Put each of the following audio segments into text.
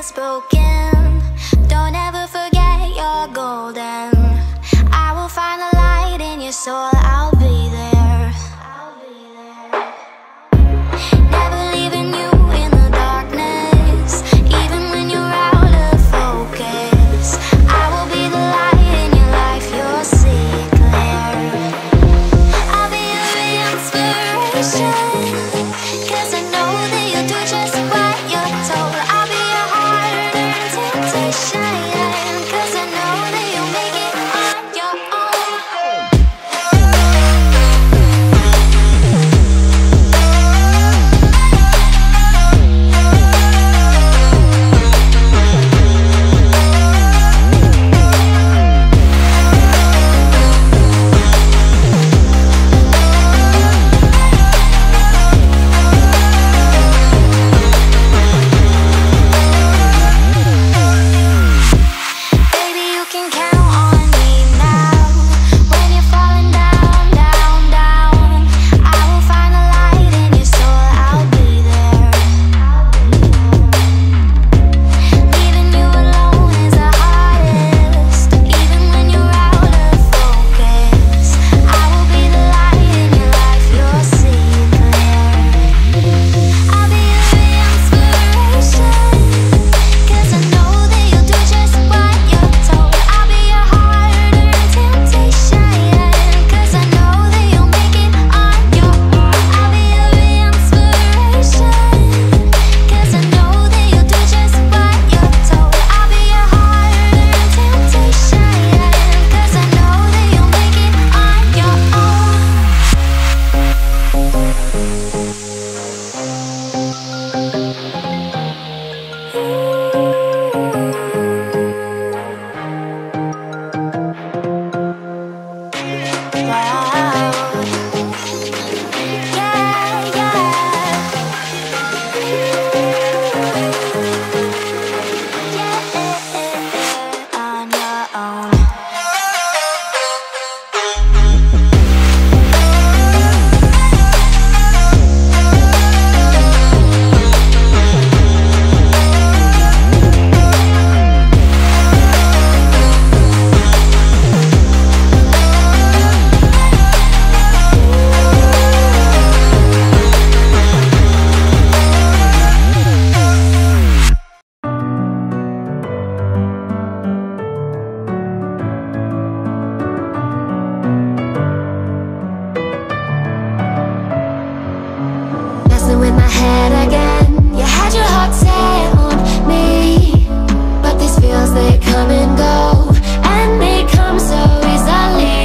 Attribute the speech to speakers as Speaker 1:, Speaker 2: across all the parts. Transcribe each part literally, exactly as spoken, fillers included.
Speaker 1: is broken. Don't ever forget you're golden. I will find the light in your soul, I'll be there. Never leaving you in the darkness, even when you're out of focus. I will be the light in your life, you'll see it clear. I'll be your inspiration, 'cause I know that you'll do just what you're told. I'll be your heart and temptation, 'cause I know that you'll make it on your own. Baby, you can count on me now. When you're falling down, down, down, I will find the light in your soul, I'll be there. Leaving you alone is the hardest, even when you're out of focus. I will be the light in your life, you'll see it clear. I'll be your inspiration, 'cause I know that you'll do just what you're told. I'll be your heart and temptation, 'cause I know that you'll make it on your own. I'll be your inspiration, 'cause I know that you'll do just what you're told. I'll be your heart and temptation, 'cause I know that you'll make it on your own. Wow. Yeah, yeah. On your own. Messing with my head again. You had your heart set on me, but these feels, they come and go, and they come so easily.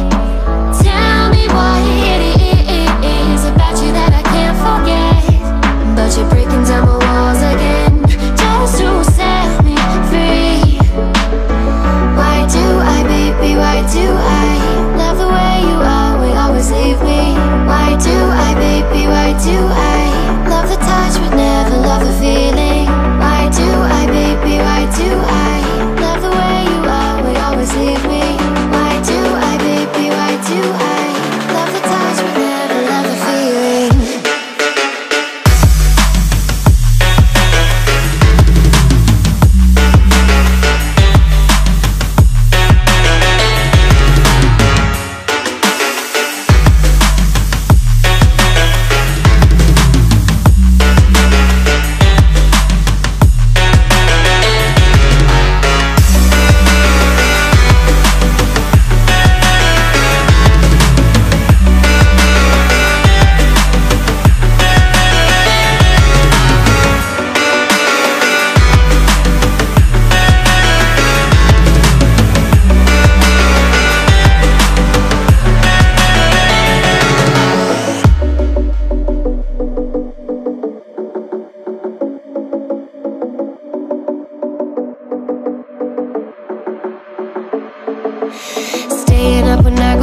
Speaker 1: Tell me what it is about you that I can't forget, but you're breaking down my walls again, just to set me free. Why do I, baby, why do I love the way you always, always leave me? Why do I, baby, why do I love the touch but never love the feeling? Why do I, baby, why do I love the way you always, always leave me? Why do I, baby, why do I love the touch but never love the feeling? Staying up when I